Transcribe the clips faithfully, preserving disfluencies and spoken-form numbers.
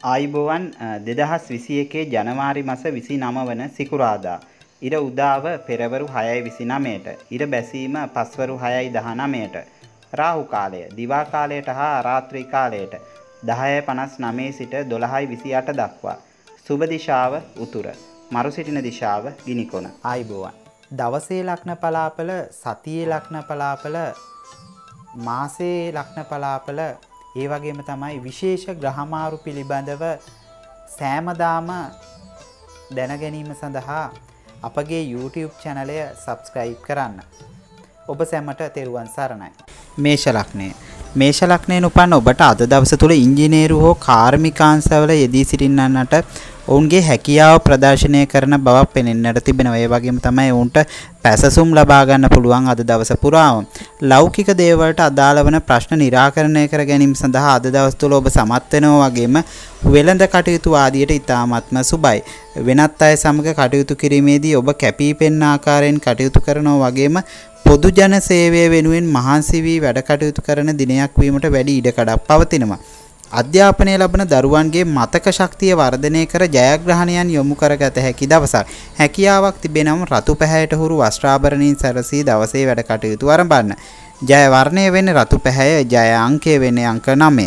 ආයිබෝවන් දෙදහස් විසි එකේ ජනවාරි මස විසිනව වන සිකුරාදා ඉර උදාව පෙරවරු හයයි විසිනවයට ඉර බැසීම පස්වරු හයයි දහනවයට රාහු කාලය දිවා කාලයට හා රාත්‍රී කාලයට දහයයි පනස් නවය සිට දොළහයි විසි අට දක්වා සුබ දිශාව උතුර මරු සිටින දිශාව ගිනිකොන. ආයිබෝවන් දවසේ ලග්න පලාපල සතියේ ලග්න පලාපල මාසේ ලග්න පලාපල ඒ වගේම තමයි විශේෂ ග්‍රහමාරු පිළිබඳව සෑමදාම දැන ගැනීම සඳහා අපගේ YouTube channel එක subscribe කරන්න. ඔබ සැමට තෙරුවන් සරණයි. මේෂ ලග්නය. මේෂ ලග්නයෙන් උපන්න ඔබට අද දවස තුල ඉංජිනේරු හෝ කාර්මිකාංශවල යෙදී සිටින්නන්ට ඔවුන්ගේ හැකියාව ප්‍රදර්ශනය කරන බවක් පෙනෙන්නට තිබෙනවා. ඒ වගේම තමයි ඔවුන්ට පැසසුම් ලබා ගන්න පුළුවන් අද දවස පුරාම. ලෞකික දේවල්ට අදාළ වන ප්‍රශ්න निराකරණය කර ගැනීම සඳහා අද දවස් තුල ඔබ සමත් වෙනවා වගේම වෙළඳ කටයුතු ආදියට ඉතාමත්ම සුබයි. වෙනත් අය සමග කටයුතු කිරීමේදී ඔබ කැපී පෙනෙන ආකාරයෙන් කටයුතු කරනවා වගේම පොදු ජන සේවය වෙනුවෙන් මහන්සි වී වැඩ කටයුතු කරන දිනයක් වීමට වැඩි ඉඩකඩක් පවතිනවා. අධ්‍යාපනය ලබන දරුවන්ගේ මතක ශක්තිය වර්ධනය කර ජයග්‍රහණයන් යොමු කරගත හැකි දවසක්. හැකියාවක් තිබෙනම් රතු පැහැයට හුරු වස්ත්‍රාභරණීන් සැරසී දවසේ වැඩ කටයුතු ආරම්භන්න. ජය වර්ණය වෙන්නේ රතු පැහැය, ජය අංකය වෙන්නේ අංක නවය.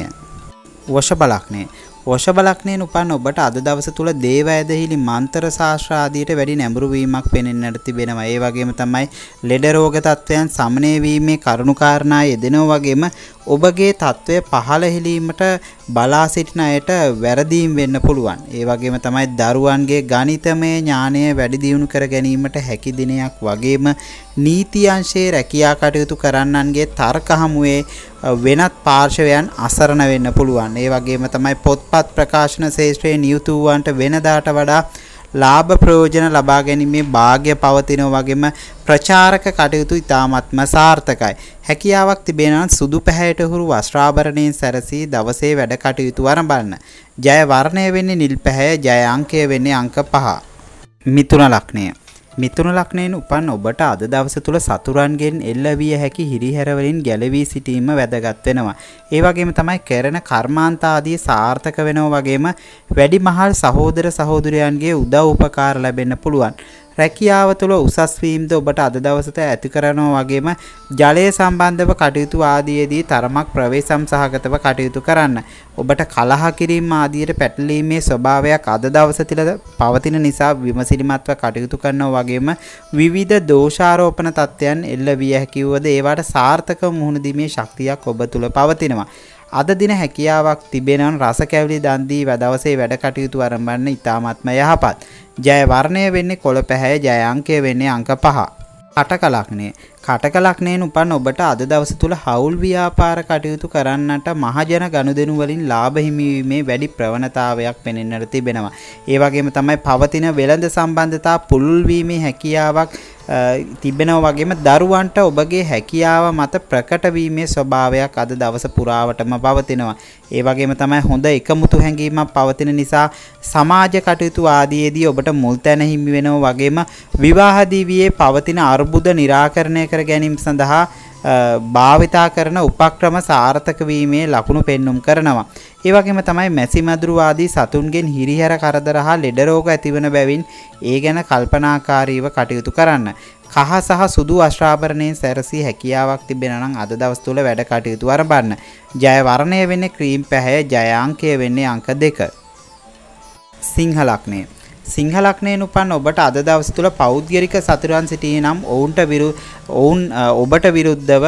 වෘෂභ ලග්නය. වෘෂභ ලග්නයෙන් උපන්න ඔබට අද දවස තුල දේව ඇදහිලි මන්ත්‍ර ශාස්ත්‍ර ආදියට වැඩි නැඹුරු වීමක් පෙනෙන්නට තිබෙනවා. ඒ වගේම තමයි ලෙඩ රෝග තත්වයන් සමනය වීමේ කරුණු කාරණා යෙදෙනවා වගේම ඔබගේ තත්වය පහළ හෙලීමට බලා සිටින අයට වැරදීම් වෙන්න පුළුවන්. ඒ වගේම තමයි දරුවන්ගේ ගණිතමය ඥානය වැඩි දියුණු කර ගැනීමට හැකි දිනයක් වගේම නීති අංශයේ රැකියා කටයුතු කරන්නන්ගේ තර්ක හමුවේ වෙනත් පාර්ශවයන් අසරණ වෙන්න පුළුවන්. ඒ වගේම තමයි පොත්පත් ප්‍රකාශන ශාස්ත්‍රයේ නියුතු වූවන්ට වෙනදාට වඩා ලාභ ප්‍රයෝජන ලබා ගැනීමේ වාග්ය පවතිනවා වගේම ප්‍රචාරක කටයුතු ඉතාමත්ම සාර්ථකයි. හැකියාවක් තිබෙනවා සුදු පැහැයට හුරු වස්ත්‍රාභරණයෙන් සැරසී දවසේ වැඩ කටයුතු ආරම්භන්න. ජය වර්ණය වෙන්නේ නිල් පැහැය, ජය අංකය වෙන්නේ අංක පහ. මිථුන ලග්නය. මිථුන ලග්නයෙන් උපන් ඔබට අද දවස තුල සතුරන්ගෙන් එල්ල විය හැකි හිරිහැර වලින් ගැලවී සිටීම වැදගත් වෙනවා. ඒ වගේම තමයි කරන කර්මාන්ත ආදී සාර්ථක වෙනවා වගේම වැඩිමහල් සහෝදර සහෝදරයන්ගේ උදව් උපකාර ලැබෙන්න පුළුවන්. රැකියාව තුළ උසස් වීමද ඔබට අද දවසට ඇති කරනවා වගේම ජලය සම්බන්ධව කටයුතු ආදීදී තරමක් ප්‍රවේශම් සහගතව කටයුතු කරන්න. ඔබට කලහ කිරීම ආදියට පැටලීමේ ස්වභාවයක් අද දවස තුළ පවතින නිසා විමසිලිමත්ව කටයුතු කරනවා වගේම විවිධ දෝෂාරෝපණ තත්ත්වයන් එල්ල විය හැකි වුවද ඒවට සාර්ථකව මුහුණ දීමේ ශක්තියක් ඔබ තුළ පවතිනවා. අද දින හැකියාවක් තිබෙනවන් රස කැවිලි දන් දී දවසේ වැඩ කටයුතු ආරම්භන්න ඉතාමත්ම යහපත්. ජය වර්ණය වෙන්නේ කොළ පැහැය, ජය අංකය වෙන්නේ අංක පහ. කටක ලග්නය. කටක ලග්නයෙන් උපන් ඔබට අද දවස තුල හවුල් ව්‍යාපාර කටයුතු කරන්නට මහජන ගනුදෙනු වලින් ලාභ හිමිවීමේ වැඩි ප්‍රවණතාවයක් පෙනෙන්නට තිබෙනවා. ඒ වගේම තමයි පවතින වෙළඳ සම්බන්ධතා පුළුල් වීමේ හැකියාවක් තිබෙනවා වගේම දරුවන්ට ඔබගේ හැකියාව මත ප්‍රකට වීමේ ස්වභාවයක් අද දවස පුරාවටම පවතිනවා. ඒ වගේම තමයි හොඳ එකමුතු හැඟීමක් පවතින නිසා සමාජ කටයුතු ආදීදී ඔබට මුල් තැන හිමි වෙනවා වගේම විවාහ දීවියේ පවතින අර්බුද निराකරණය කර ගැනීම සඳහා භාවිතා කරන උපක්‍රම සාර්ථක වීමේ ලකුණු පෙන්눔 කරනවා. ඒ වගේම තමයි මැසි මදුරු ආදී සතුන්ගෙන් හිරිහැර කරදර හා ලෙඩ රෝග ඇතිවන බැවින් ඒ ගැන කල්පනාකාරීව කටයුතු කරන්න. කහ සහ සුදු වස්ත්‍රාභරණයෙන් සැරසී හැකියාවක් තිබෙනවා නම් අද දවස් තුල වැඩ කටයුතු ආරම්භන්න. ජය වර්ණය වෙන්නේ ක්‍රීම් පැහැය, ජය අංකය වෙන්නේ අංක දෙක. සිංහ ලග්නය. සිංහ ලග්නයෙන් උපන් ඔබට අද දවස් තුල පෞද්ගලික සතුරන් සිටියේ නම් ඔවුන්ට විරු ඔවුන් ඔබට විරුද්ධව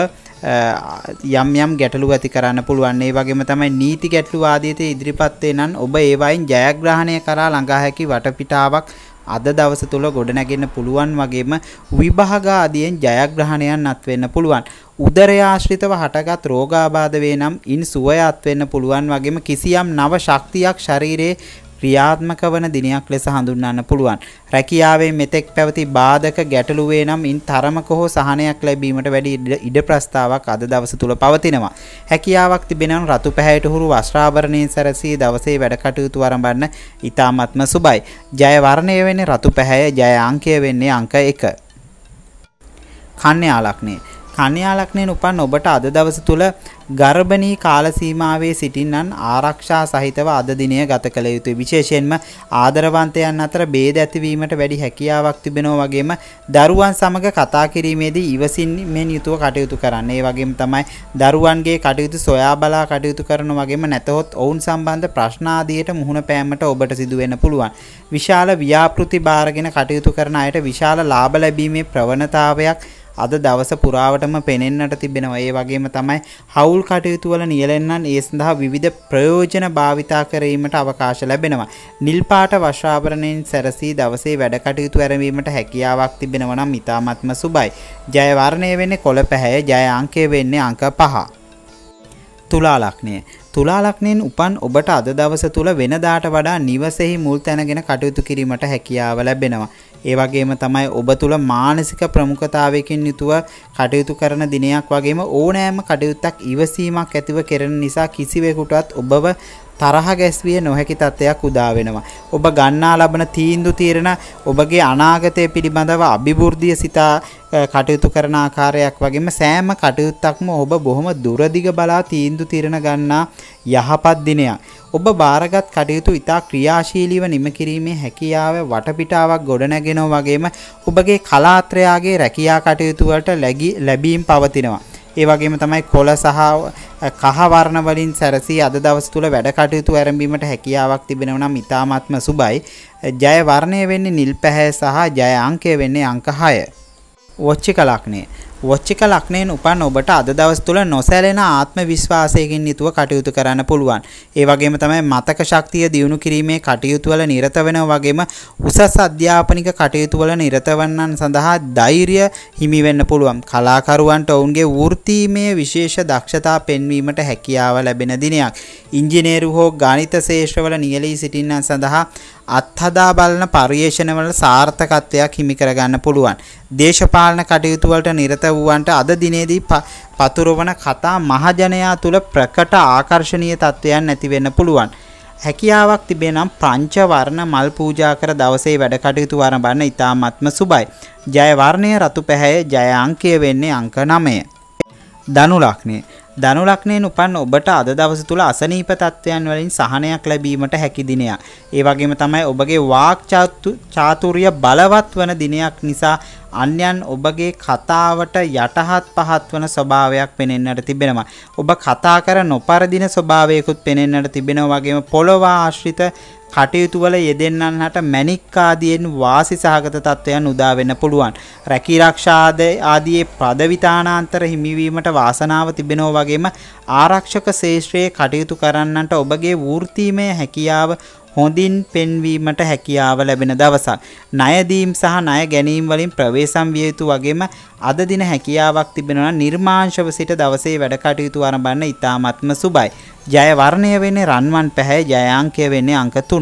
යම් යම් ගැටලු ඇති කරන්න පුළුවන්. ඒ වගේම තමයි නීති ගැටලු ආදීට ඉදිරිපත් වෙනන් ඔබ ඒ වයින් ජයග්‍රහණය කරා ළඟා හැකි වටපිටාවක් අද දවස තුල ගොඩනැගෙන්න පුළුවන් වගේම විභාග ආදියෙන් ජයග්‍රහණයන් අත් වෙන්න පුළුවන්. උදරය ආශ්‍රිතව හටගත් රෝගාබාධ වේ නම් ඉන් සුවය අත් වෙන්න පුළුවන් වගේම කිසියම් නව ශක්තියක් ශරීරයේ ක්‍රියාත්මක වන දිනයක් ලෙස හඳුන්වන්න පුළුවන්. රැකියාවේ මෙතෙක් පැවති බාධක ගැටලු වේ නම් ඉන් තරමක හෝ සහනයක් ලැබීමට වැඩි ඉඩ ප්‍රස්තාවක් අද දවස තුල පවතිනවා. හැකියාවක් තිබෙනනම් රතු පැහැයට හුරු වස්ත්‍රාභරණයෙන් සැරසී දවසේ වැඩ කටයුතු ආරම්භන්න ඉතාමත්ම සුබයි. ජය වර්ණය වෙන්නේ රතු පැහැය, ජය අංකය වෙන්නේ අංක එක. කන්‍යා ලග්නය. කන්‍යා ලග්නයෙන් උපන් ඔබට අද දවස තුල ගර්භණී කාල සීමාවේ සිටින්නන් ආරක්ෂා සහිතව අද දිනය ගත කළ යුතුයි. විශේෂයෙන්ම ආදරවන්තයන් අතර ભેද ඇතිවීමට වැඩි හැකියාවක් තිබෙනවා වගේම දරුවන් සමග කතා කිරීමේදී ඉවසින්මින් යුතුව කටයුතු කරන්න. ඒ වගේම තමයි දරුවන්ගේ කටයුතු සොයා බලා කටයුතු කරන වගේම නැතහොත් ඔවුන් සම්බන්ධ ප්‍රශ්න ආදියට මුහුණ පෑමට ඔබට සිදු වෙන්න පුළුවන්. විශාල ව්‍යාපෘති බාරගෙන කටයුතු කරන අයට විශාල ලාභ ලැබීමේ ප්‍රවණතාවයක් අද දවස පුරාවටම පෙනෙන්නට තිබෙනවා. ඒ වගේම තමයි හවුල් කටයුතු වල නියැලෙන්නන් ඒ සඳහා විවිධ ප්‍රයෝජන භාවිතා කිරීමට අවකාශ ලැබෙනවා. නිල් පාට වස්ත්‍රාභරණයෙන් සැරසී දවසේ වැඩ කටයුතු ආරම්භීමට හැකියාවක් තිබෙනවා නම් ඉතාමත්ම සුබයි. ජය වර්ණය වෙන්නේ කොළ පැහැය. ජය අංකය වෙන්නේ අංක පහ. තුලා ලග්නය. තුලා ලග්නයෙන් උපන් ඔබට අද දවස තුල වෙනදාට වඩා නිවසේහි මුල් තැනගෙන කටයුතු කිරීමට හැකියාව ලැබෙනවා. ඒ වගේම තමයි ඔබ තුල මානසික ප්‍රමුඛතාවයකින් යුතුව කටයුතු කරන දිනයක් වගේම ඕනෑම කටයුත්තක් ඉවසීමක් ඇතිව කෙරෙන නිසා කිසිවෙකුටවත් ඔබව තරහ ගැස්විය නොහැකි තත්ත්වයක් උදා වෙනවා. ඔබ ගන්නා ලබන තීන්දුව తీරන ඔබගේ අනාගතය පිළිබඳව අභිවෘද්ධිය සිතා කටයුතු කරන ආකාරයක් වගේම සෑම කටයුත්තක්ම ඔබ බොහොම දුරදිග බලා තීන්දුව తీරන ගන්නා යහපත් දිනයක්. ඔබ බාරගත් කටයුතු ඉතා ක්‍රියාශීලීව නිම කිරීමේ හැකියාව වටපිටාවක් ගොඩනැගෙනවා වගේම ඔබගේ කලාත්‍රයාගේ රැකියා කටයුතු වලට ලැබීම් පවතිනවා. ඒ වගේම තමයි කොළ සහ කහ වර්ණ වලින් සැරසී අද දවස් තුල වැඩ කටයුතු ආරම්භීමට හැකියාවක් තිබෙනවා නම් ඉතාමත්ම සුබයි. ජය වර්ණය වෙන්නේ නිල් පැහැ සහ ජය අංකය වෙන්නේ අංක හය. වෘශ්චික ලග්නය. වෘශ්චික ලග්නයෙන් උපන් ඔබට අද දවස් තුල නොසැලෙන ආත්ම විශ්වාසයකින් යුතුව කටයුතු කරන්න පුළුවන්. ඒ වගේම තමයි මතක ශක්තිය දියුණු කිරීමේ කටයුතු වල නිරත වෙනවා වගේම උසස් අධ්‍යාපනික කටයුතු වල නිරත වන්නන් සඳහා ධෛර්යය හිමි වෙන්න පුළුවන්. කලාකරුවන්ට ඔවුන්ගේ වෘත්තීමය විශේෂ දක්ෂතා පෙන්වීමට හැකියාව ලැබෙන දිනයක්. ඉංජිනේරු හෝ ගණිත ශාස්ත්‍රවල නියැලී සිටින්නන් සඳහා අත්හදා බලන පරිශ්‍රණවල සාර්ථකත්වයක් හිමි කරගන්න පුළුවන්. දේශපාලන කටයුතු වලට නිරත වූවන්ට අද දිනේදී පතුරවන කතා මහජනයා තුල ප්‍රකට ආකර්ශනීය තත්වයන් ඇති වෙන්න පුළුවන්. හැකියාවක් තිබේ නම් පංච වර්ණ මල් පූජා කර දවසේ වැඩ කටයුතු ආරම්භන්න ඉතාමත්ම සුබයි. ජය වර්ණය රතු පැහැය. ජය අංකය වෙන්නේ අංක නවය. ධනු ලග්නය. ධනු ලග්නයෙන් උපන් ඔබට අද දවස තුල අසනීප තත්වයන් වලින් සහනයක් ලැබීමට හැකි දිනයක්. ඒ වගේම තමයි ඔබගේ වාක් චාතුර්ය බලවත් වන දිනයක් නිසා අන්‍යයන් ඔබගේ කතාවට යටහත් පහත් වන ස්වභාවයක් පෙනෙන්නට තිබෙනවා. ඔබ කතා කර නොපරදින ස්වභාවයකුත් පෙනෙන්නට තිබෙනවා වගේම පොළොව ආශ්‍රිත කටයුතු වල යෙදෙන්නන් හට මැණික් ආදියෙන් වාසි සහගත තත්වයන් උදා වෙන්න පුළුවන්. රැකී ආරක්ෂා ආදී පදවිතානාන්තර හිමිවීමට වාසනාව තිබෙනවා වගේම ආරක්ෂක ශාස්ත්‍රයේ කටයුතු කරන්නන්ට ඔබගේ වෘත්තීමය හැකියාව හොඳින් පෙන්වීමට හැකියාව ලැබෙන දවසක්. ණයදීම් සහ ණය ගැනීම වලින් ප්‍රවේශම් විය යුතු වගේම අද දින හැකියාවක් තිබෙනවා නිර්මාංශව සිට දවසේ වැඩ කටයුතු ආරම්භන්න ඉතාමත්ම සුබයි. ජය වර්ණය වෙන්නේ රන්වන් පැහැ. ජය අංකය වෙන්නේ අංක තුන.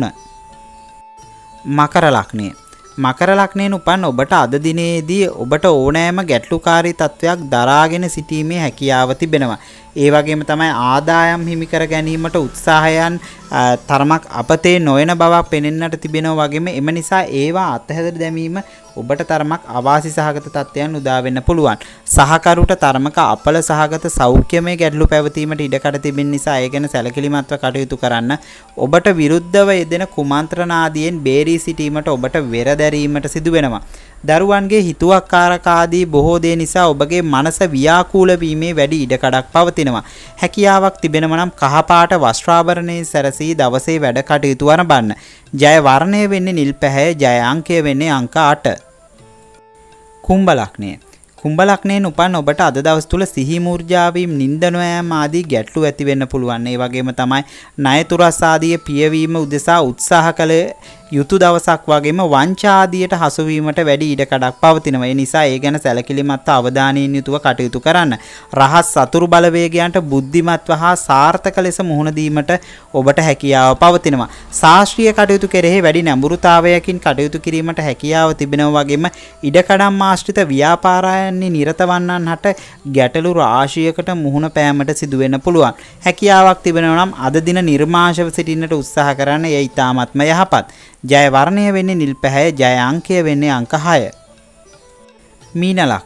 මකර ලග්නය. මකර ලග්නයෙන් උපන් ඔබට අද දිනේදී ඔබට ඕනෑම ගැටලුකාරී තත්වයක් දරාගෙන සිටීමේ හැකියාව තිබෙනවා. ඒ වගේම තමයි ආදායම් හිමි කර ගැනීමට උත්සාහයන් තරමක් අපතේ නොයන බවක් පෙනෙන්නට තිබෙනවා වගේම එම නිසා ඒවා අත්හැර දැමීම ඔබට තරමක් අවාසි සහගත තත්ත්වයන් උදා වෙන්න පුළුවන්. සහකරුට තරමක අපල සහගත සෞඛ්‍යමය ගැටලු පැවතීමට ඉඩකඩ තිබෙන නිසා ඒ ගැන සැලකිලිමත්ව කටයුතු කරන්න. ඔබට විරුද්ධව යෙදෙන කුමන්ත්‍රණ ආදියෙන් බේරී සිටීමට ඔබට වෙර දැරීමට සිදු වෙනවා. දරුවන්ගේ හිතුවක්කාරක ආදී බොහෝ දේ නිසා ඔබගේ මනස ව්‍යාකූල වීමේ වැඩි ඉඩකඩක් පවතිනවා. හැකියාවක් තිබෙනවා නම් කහපාට වස්ත්‍රාභරණයේ සැරසී දවසේ වැඩ කටයුතු ආරම්භන්න. ජය වර්ණය වෙන්නේ නිල් පැහැ. ජය අංකය වෙන්නේ අංක අට. කුම්භ ලග්නය. කුම්භ ලග්නයෙන් උපන් ඔබට අද දවස් තුල සිහි මූර්ජාවීම් නින්ද නොයෑම ආදී ගැටලු ඇති වෙන්න පුළුවන්. ඒ වගේම තමයි ණය තුරස් ආදී පියවීම උදෙසා උත්සාහ කළ යුතු දවසක් වගේම වංචා ආදියට හසු වීමට වැඩි ඉඩකඩක් පවතිනවා. ඒ නිසා ඒ ගැන සැලකිලිමත් අවධානයෙන් යුතුව කටයුතු කරන්න. රහස් සතුරු බලවේගයන්ට බුද්ධිමත්ව හා සාර්ථක ලෙස මුහුණ දීමට ඔබට හැකියාව පවතිනවා. ශාස්ත්‍රීය කටයුතු කෙරෙහි වැඩි නැඹුරුතාවයකින් කටයුතු කිරීමට හැකියාව තිබෙනවා වගේම ඉඩකඩම් ආශ්‍රිත ව්‍යාපාරයන්හි නිරත වන්නන් හට ගැටලු රාශියකට මුහුණ පෑමට සිදු වෙන්න පුළුවන්. හැකියාවක් තිබෙනවා නම් අද දින නිර්මාංශව සිටින්නට උත්සාහ කරන්න. එය ඉතාමත්ම යහපත්. ජය වර්ණය වෙන්නේ නිල් පැහැ. ජය අංකය වෙන්නේ අංක හය. මීන ලග්නය.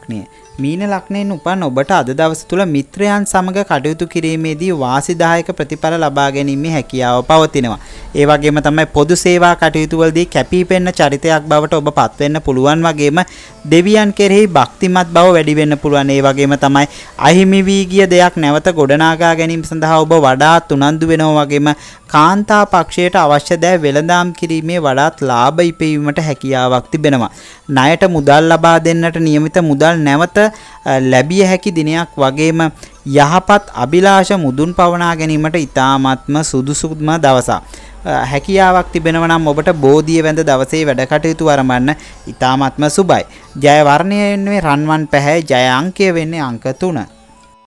මීන ලග්නයෙන් උපන් ඔබට අද දවස තුල මිත්‍රයන් සමග කටයුතු කිරීමේදී වාසිදායක ප්‍රතිඵල ලබා ගැනීමේ හැකියාව පවතිනවා. ඒ වගේම තමයි පොදු සේවා කටයුතු වලදී කැපී පෙනෙන චරිතයක් බවට ඔබ පත් වෙන්න පුළුවන්. වගේම දෙවියන් කෙරෙහි භක්තිමත් බව වැඩි වෙන්න පුළුවන්. ඒ වගේම තමයි අහිමි වී ගිය දෙයක් නැවත ගොඩනගා ගැනීම සඳහා ඔබ වඩාත් උනන්දු වෙනවා. වගේම කාන්තා පක්ෂයට අවශ්‍ය දෑ වෙළඳාම් කිරීමේ වඩාත් ලාභ ඉපයීමට හැකියාවක් තිබෙනවා. ණයට මුදල් ලබා දෙන්නට නියමිත මුදල් නැවත ලැබිය හැකි දිනයක්. වගේම යහපත් අභිලාෂ මුදුන් පවනා ගැනීමට ඉතාමත්ම සුදුසුම දවසක්. හැකියාවක් තිබෙනවා නම් ඔබට බෝධිය වැඳ දවසේ වැඩ කටයුතු ආරම්භන්න ඉතාමත්ම සුබයි. ජය වර්ණය වෙන්නේ රන්වන් පැහැය. ජය අංකය වෙන්නේ අංක තුන.